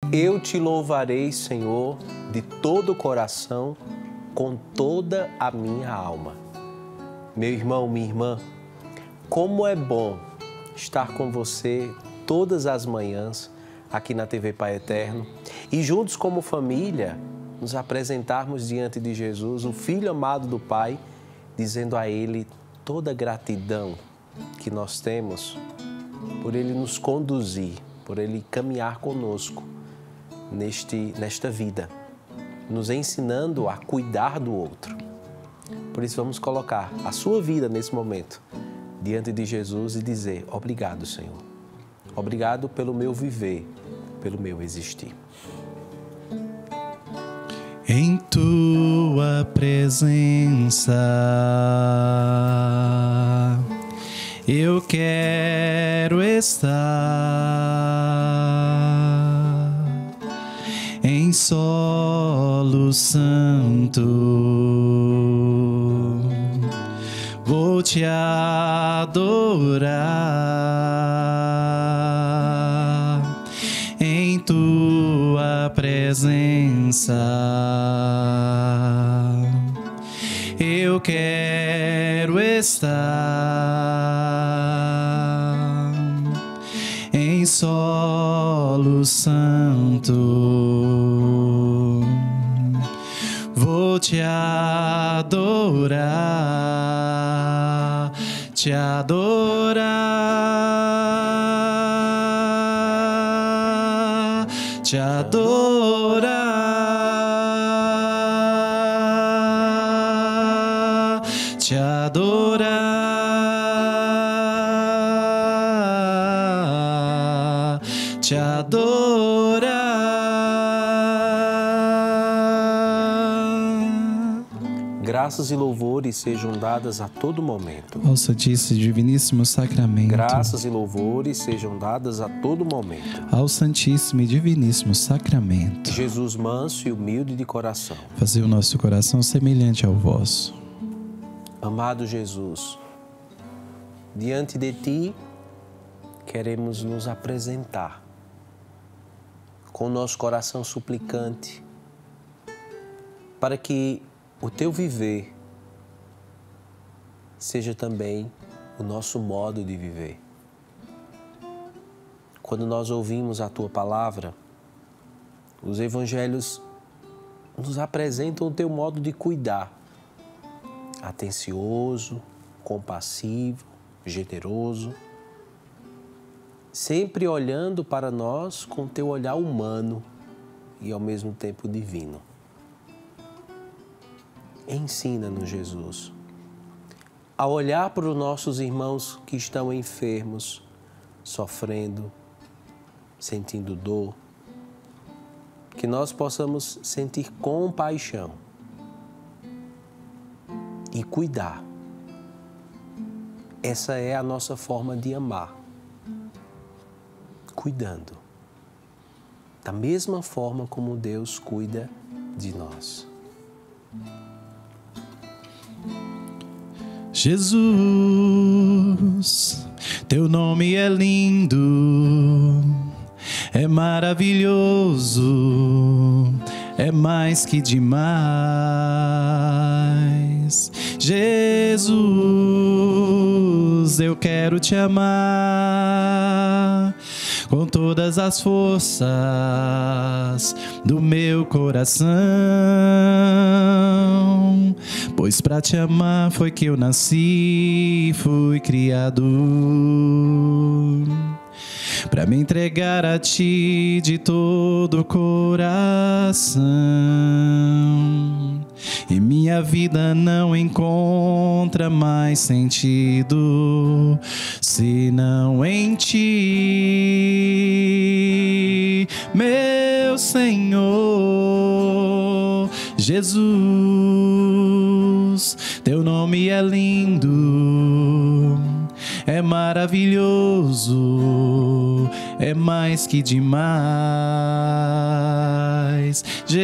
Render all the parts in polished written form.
Eu te louvarei, Senhor, de todo o coração, com toda a minha alma. Meu irmão, minha irmã, como é bom estar com você todas as manhãs aqui na TV Pai Eterno e juntos como família nos apresentarmos diante de Jesus, o Filho amado do Pai, dizendo a Ele toda a gratidão que nós temos por Ele nos conduzir, por Ele caminhar conosco nesta vida, nos ensinando a cuidar do outro. Por isso vamos colocar a sua vida nesse momento diante de Jesus e dizer: obrigado, Senhor. Obrigado pelo meu viver, pelo meu existir. Em tua presença eu quero estar em solo santo, vou te adorar em tua presença. Eu quero estar em solo santo, vou te adorar, te adorar, te adorar, te adorar, te adorar. Graças e louvores sejam dadas a todo momento. Ao Santíssimo e Diviníssimo Sacramento. Graças e louvores sejam dadas a todo momento. Ao Santíssimo e Diviníssimo Sacramento. Jesus manso e humilde de coração. Fazei o nosso coração semelhante ao vosso. Amado Jesus, diante de Ti queremos nos apresentar com o nosso coração suplicante para que o Teu viver seja também o nosso modo de viver. Quando nós ouvimos a Tua palavra, os evangelhos nos apresentam o Teu modo de cuidar, atencioso, compassivo, generoso, sempre olhando para nós com o Teu olhar humano e ao mesmo tempo divino. Ensina-nos, Jesus, a olhar para os nossos irmãos que estão enfermos, sofrendo, sentindo dor, que nós possamos sentir compaixão e cuidar. Essa é a nossa forma de amar, cuidando, da mesma forma como Deus cuida de nós. Jesus, teu nome é lindo, é maravilhoso, é mais que demais. Jesus, eu quero te amar com todas as forças do meu coração, pois pra te amar foi que eu nasci, fui criado, pra me entregar a ti de todo o coração. E minha vida não encontra mais sentido senão em ti, meu Senhor. Jesus, teu nome é lindo, é maravilhoso, é mais que demais.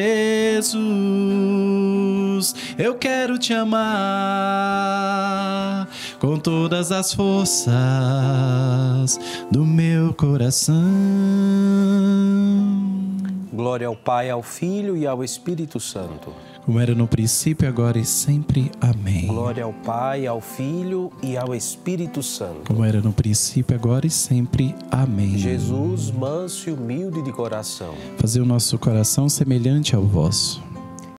Jesus, eu quero te amar com todas as forças do meu coração. Glória ao Pai, ao Filho e ao Espírito Santo. Como era no princípio, agora e sempre. Amém. Glória ao Pai, ao Filho e ao Espírito Santo. Como era no princípio, agora e sempre. Amém. Jesus, manso e humilde de coração, Fazer o nosso coração semelhante ao vosso.